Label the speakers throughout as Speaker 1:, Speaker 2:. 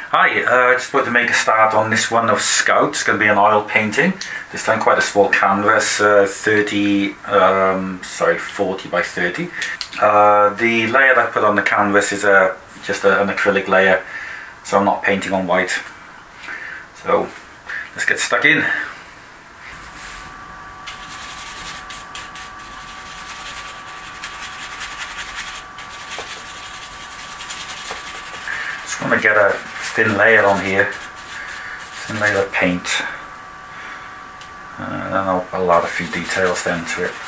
Speaker 1: Hi, just about to make a start on this one of Scout. It's going to be an oil painting. This time quite a small canvas, 40 by 30. The layer that I put on the canvas is just an acrylic layer, so I'm not painting on white. So let's get stuck in. Just want to get a thin layer on here, thin layer of paint, and then I'll add a few details then to it.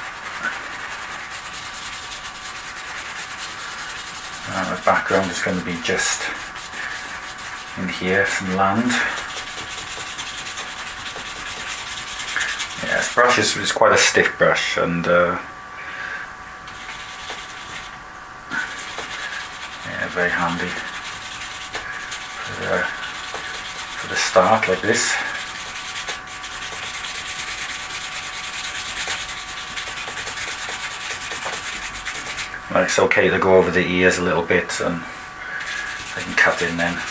Speaker 1: And the background is going to be just in here, some land. Yeah, this brush is quite a stiff brush, and yeah, very handy for the start like this. Well, it's okay to go over the ears a little bit, and I can cut in then.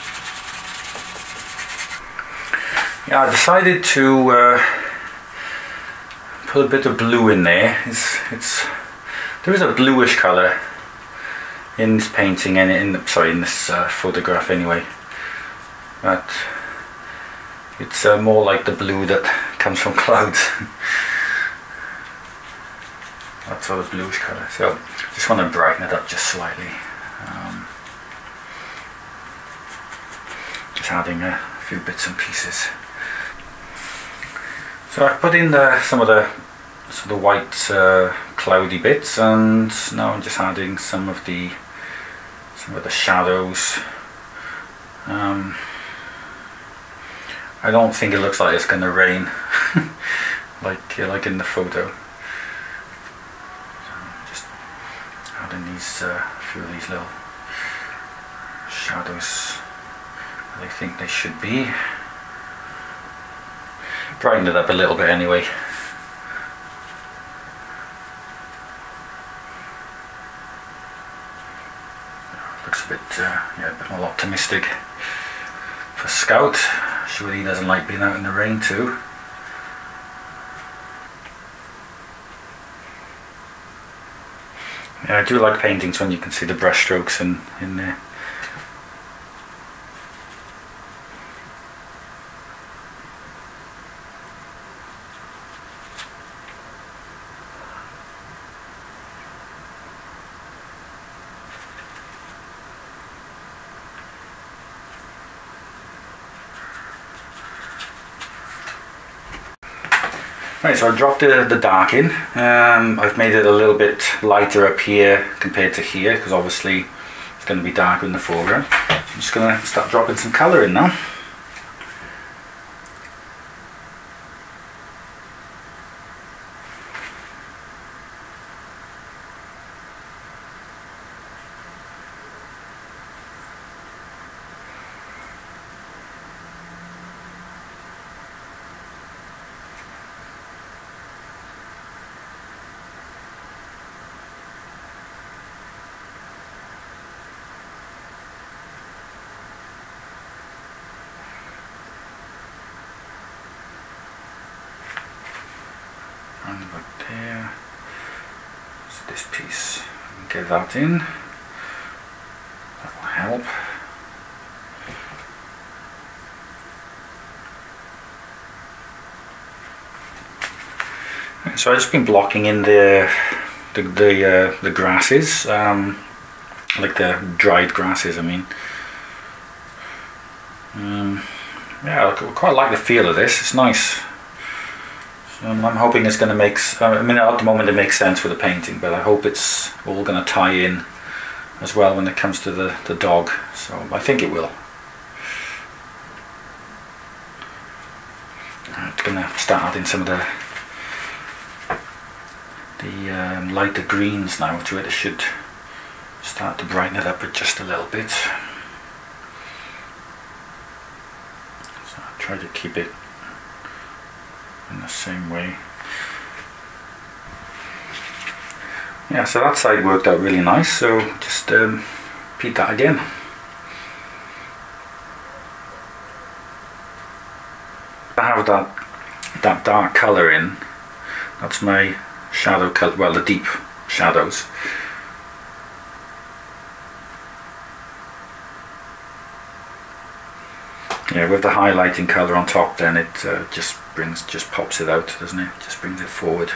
Speaker 1: Yeah, I decided to put a bit of blue in there. There is a bluish colour in this painting and in this photograph anyway, but it's more like the blue that comes from clouds. That sort of bluish colour. So just want to brighten it up just slightly. Just adding a few bits and pieces. So I put in some of the white cloudy bits, and now I'm just adding some of the shadows. I don't think it looks like it's going to rain like in the photo. So just adding these a few of these little shadows that I think they should be. Brighten it up a little bit anyway. Looks a bit more optimistic for Scout. Sure, he doesn't like being out in the rain too. Yeah, I do like paintings when you can see the brush strokes in there. Right, so I dropped the dark in. I've made it a little bit lighter up here compared to here, because obviously it's going to be darker in the foreground. So I'm just going to start dropping some colour in now. Around about there. So this piece, get that in. That will help. So I've just been blocking in the grasses, like the dried grasses. I mean, yeah, I quite like the feel of this. It's nice. I'm hoping it's going to make, I mean, at the moment it makes sense for the painting, but I hope it's all going to tie in as well when it comes to the dog, so I think it will. I'm going to start adding some of the lighter greens now to it. It should start to brighten it up just a little bit. So I'll try to keep it in the same way. Yeah, so that side worked out really nice, so just repeat that again. have that dark colour in. That's my shadow colour, well, the deep shadows. Yeah, with the highlighting colour on top, then it just pops it out, doesn't it? Just brings it forward.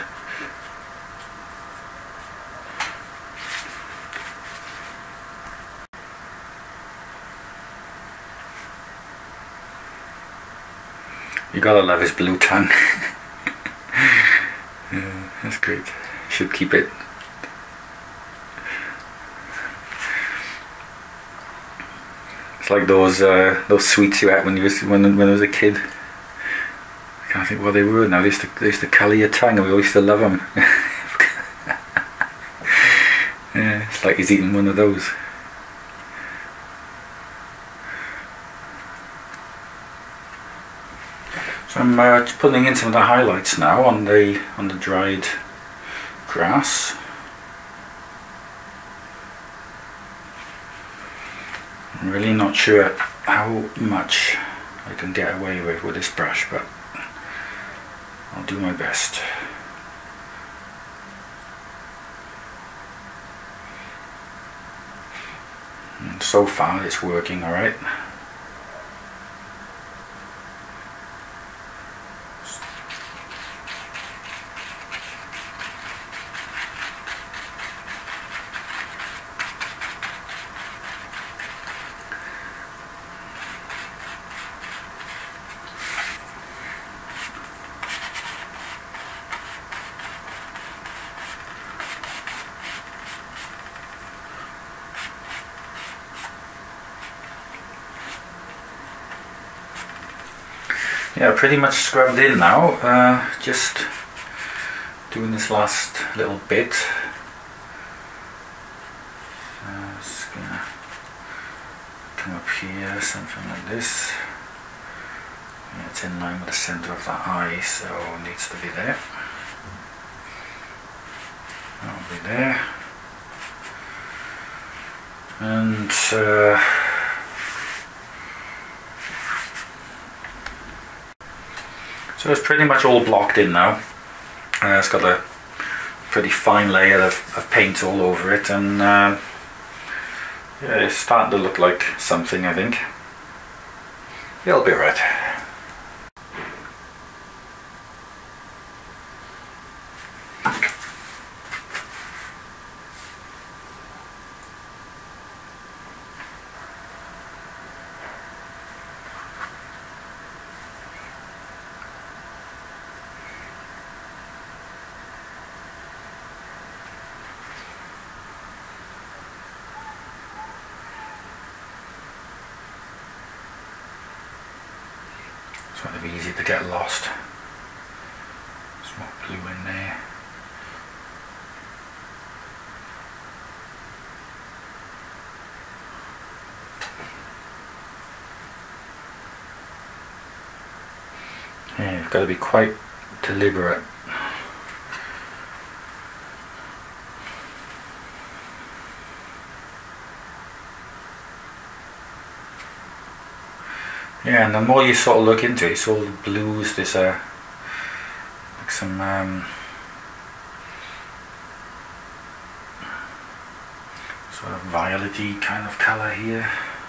Speaker 1: You gotta love his blue tongue. Yeah, that's great. Should keep it. It's like those sweets you had when I was a kid. I can't think what they were now. They used to colour your tongue, and we always used to love them. Yeah, it's like he's eating one of those. So I'm just putting in some of the highlights now on the dried grass. I'm really not sure how much I can get away with this brush, but I'll do my best. And so far it's working alright. Yeah, pretty much scrubbed in now, just doing this last little bit. Just gonna come up here, something like this. Yeah, it's in line with the centre of the eye, so it needs to be there. That'll be there. And so it's pretty much all blocked in now. It's got a pretty fine layer of paint all over it, and yeah, it's starting to look like something, I think. It'll be right. It's going to be easy to get lost. There's more blue in there. Yeah, you've got to be quite deliberate. Yeah, and the more you sort of look into it, it's all the blues. There's like some sort of violet-y kind of colour here.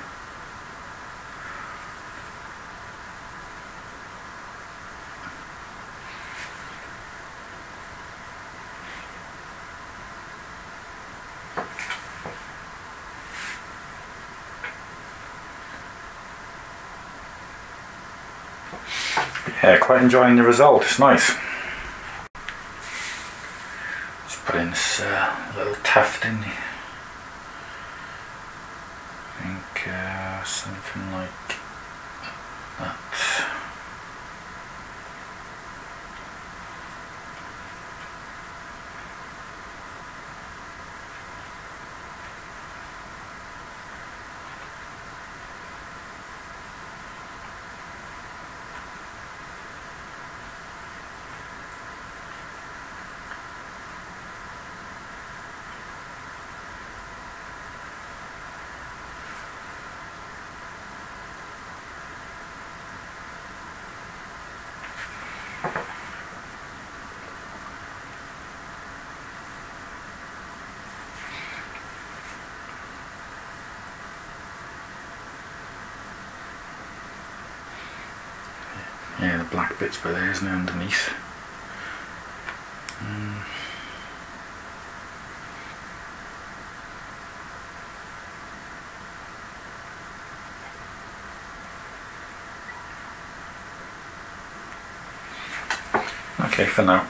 Speaker 1: Yeah, quite enjoying the result, it's nice. Let's put in this little tuft in there. I think something like that. Yeah, the black bit's by there, isn't it, underneath? Okay, for now.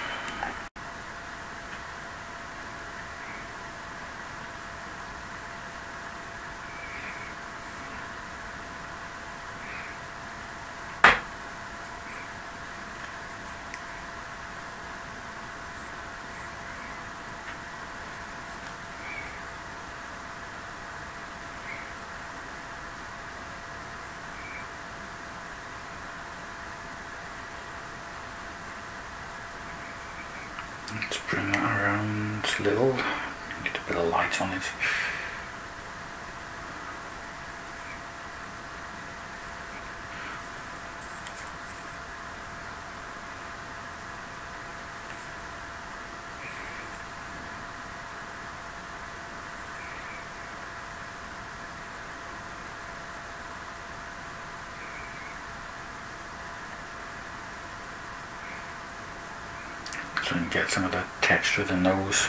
Speaker 1: Let's bring that around a little. Get a bit of light on it. So you can get some of the texture of the nose.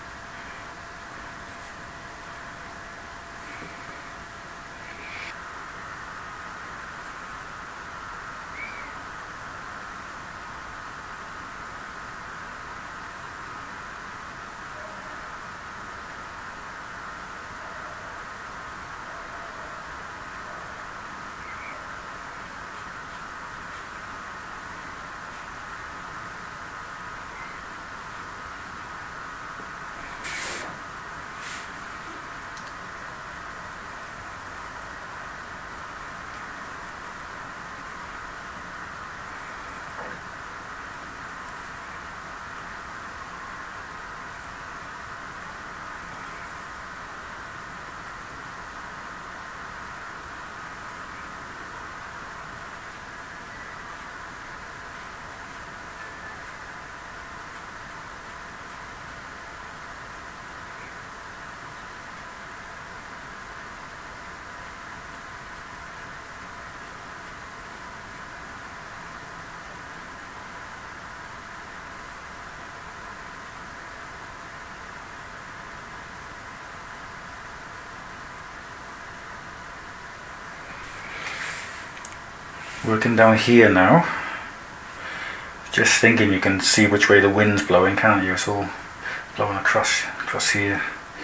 Speaker 1: Working down here now, just thinking you can see which way the wind's blowing, can't you? It's all blowing across here.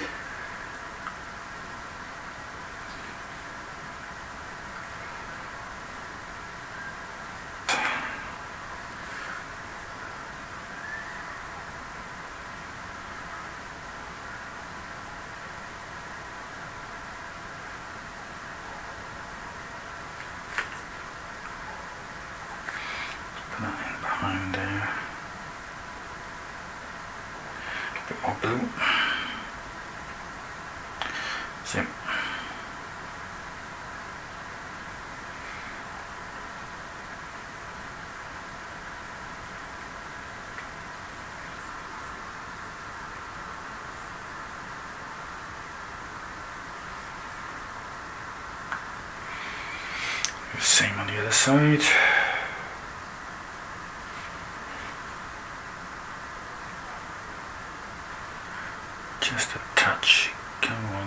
Speaker 1: Put that in behind there. A bit more blue. See. Same on the other side. Just a touch. Come on.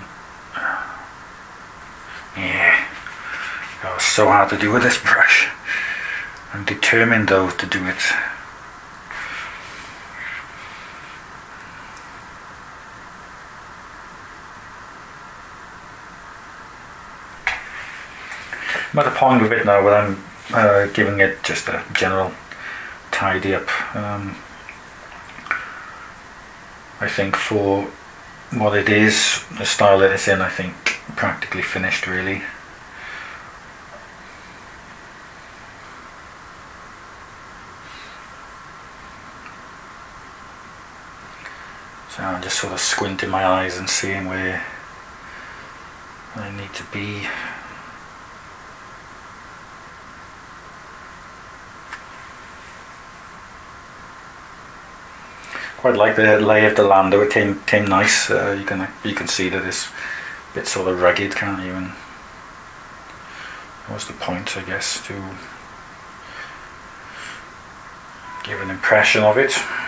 Speaker 1: Yeah. That was so hard to do with this brush. I'm determined though to do it. I'm at the point with it now where I'm giving it just a general tidy up. I think for what it is, the style that it's in, I think practically finished really. So I'm just sort of squinting my eyes and seeing where I need to be. Quite like the lay of the land, though it came nice. You can see that it's a bit sort of rugged, can't you? And that was the point, I guess, to give an impression of it.